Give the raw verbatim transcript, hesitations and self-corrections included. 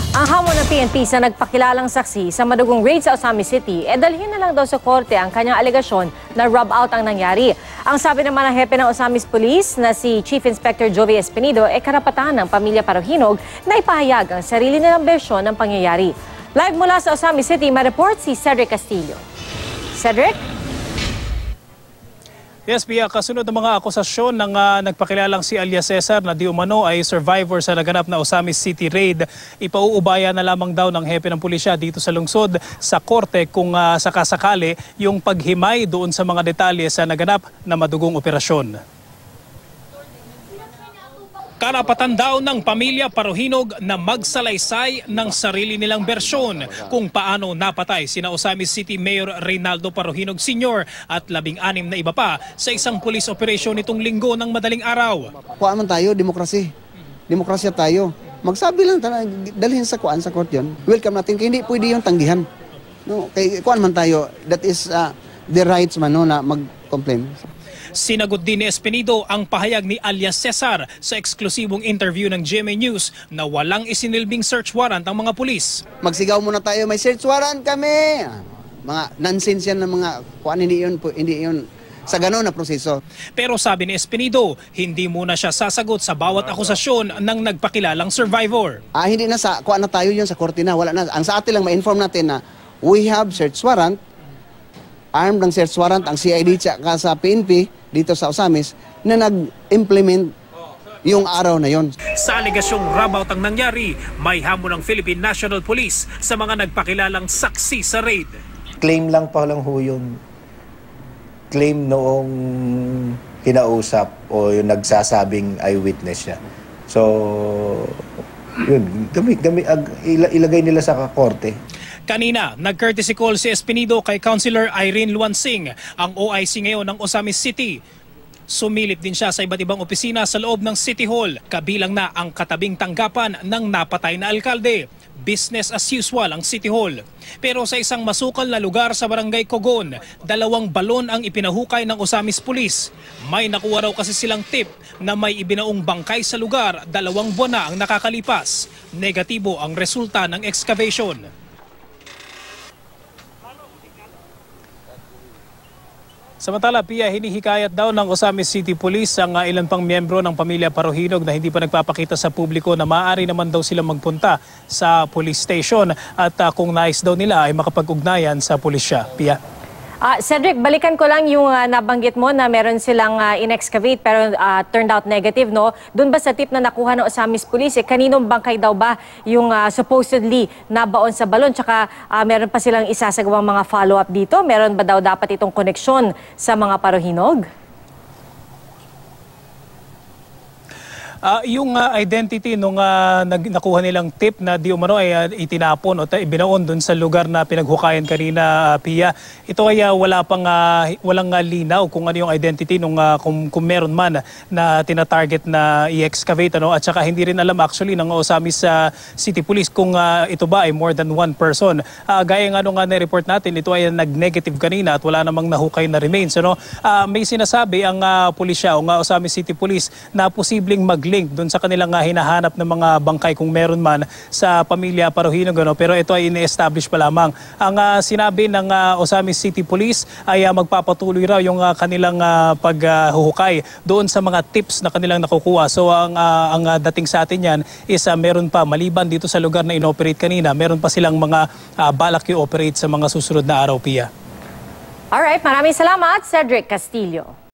Ang hamon ng P N P sa nagpakilalang saksi sa madugong raid sa Osamis City, e dalhin na lang daw sa korte ang kanyang alegasyon na rub out ang nangyari. Ang sabi naman ng hepe ng Osamis Police na si Chief Inspector Jovi Espinido, e karapatan ng pamilya Parohinog na ipahayag ang sarili nilang bersyon ng pangyayari. Live mula sa Osamis City, ma-report si Cedric Castillo. Cedric? Yes, Pia, kasunod ng mga akusasyon ng uh, nagpakilalang si Alias Cesar na di umano ay survivor sa naganap na Osamis City raid. Ipauubaya na lamang daw ng hepe ng pulisya dito sa lungsod sa korte kung uh, sakasakali yung paghimay doon sa mga detalye sa naganap na madugong operasyon. Karapatan daw ng pamilya Parohinog na magsalaysay ng sarili nilang bersyon kung paano napatay sina Osamis City Mayor Reynaldo Parohinog Senior at labing-anim na iba pa sa isang police operation nitong linggo ng madaling araw. Kuhaan man tayo, demokrasi. Demokrasya tayo. Magsabi lang, dalhin sa kuhaan sa court yun. Welcome natin, kaya hindi pwede yung tanggihan. No, kaya kuhaan man tayo, that is uh, the rights man no, na mag-complain. Sinagot din ni Espinido ang pahayag ni Alias Cesar sa eksklusibong interview ng G M A News na walang isinilbing search warrant ang mga pulis. Magsigaw muna tayo, may search warrant kami! Mga nonsense yan ng mga kuhaan, hindi yun, hindi yun sa gano'n na proseso. Pero sabi ni Espinido, hindi muna siya sasagot sa bawat akusasyon ng nagpakilalang survivor. Ah, hindi na sa kuhaan na tayo yun sa korte na, wala na. Ang sa atin lang ma-inform natin na we have search warrant, armed ng search warrant ang C I D tsaka sa P N P dito sa Osamis na nag-implement yung araw na yon. Sa alegasyong rub out ang nangyari, may hamon ng Philippine National Police sa mga nagpakilalang saksi sa raid. Claim lang pa lang ho yun. Claim noong kinausap o yung nagsasabing eyewitness siya. So, yun, gami, gami, ag, ilagay nila sa korte. Kanina, nag-courtesy call si Espinido kay Councilor Irene Luansing, ang O I C ngayon ng Osamis City. Sumilip din siya sa iba't ibang opisina sa loob ng City Hall, kabilang na ang katabing tanggapan ng napatay na alkalde. Business as usual ang City Hall. Pero sa isang masukal na lugar sa Barangay Cogon, dalawang balon ang ipinahukay ng Osamis Police. May nakuha raw kasi silang tip na may ibinaong bangkay sa lugar, dalawang buwan na ang nakakalipas. Negatibo ang resulta ng excavation. Samantala, Pia, hinihikayat daw ng Osamis City Police ang uh, ilan pang miyembro ng pamilya Parohinog na hindi pa nagpapakita sa publiko na maaari naman daw sila magpunta sa police station at uh, kung nais daw nila ay makapag-ugnayan sa pulisya. Pia? Uh, Cedric, balikan ko lang yung uh, nabanggit mo na meron silang uh, in-excavate pero uh, turned out negative, no? Doon ba sa tip na nakuha ng Osamis Police, eh, kaninong bangkay daw ba yung uh, supposedly nabaon sa balon? Tsaka uh, meron pa silang isasagawang mga follow-up dito? Meron ba daw dapat itong koneksyon sa mga Parohinog? Uh, yung uh, identity nung uh, nag, nakuha nilang tip na di umano ay uh, itinapon o ibinaon dun sa lugar na pinaghukayan kanina, uh, Pia. Ito ay uh, wala pang uh, walang uh, linaw kung ano yung identity nung uh, kung, kung meron man na tina-target na i-excavate, ano, at saka hindi rin alam actually ng Osamis uh, City Police kung uh, ito ba ay more than one person. Uh, gaya nga nung uh, na-report natin, ito ay nag-negative kanina at wala namang nahukay na remains, ano. Uh, may sinasabi ang uh, pulisya o nga Osamis City Police na posibleng mag link doon sa kanilang uh, hinahanap ng mga bangkay kung meron man sa pamilya Parohinog, ano? Pero ito ay ini-establish pa lamang. Ang uh, sinabi ng uh, Osamis City Police ay uh, magpapatuloy raw yung uh, kanilang uh, paghuhukay uh, doon sa mga tips na kanilang nakukuha. So ang, uh, ang uh, dating sa atin yan is uh, meron pa, maliban dito sa lugar na inoperate kanina, meron pa silang mga uh, balak i-operate sa mga susunod na araw, Pia. Alright, maraming salamat, Cedric Castillo.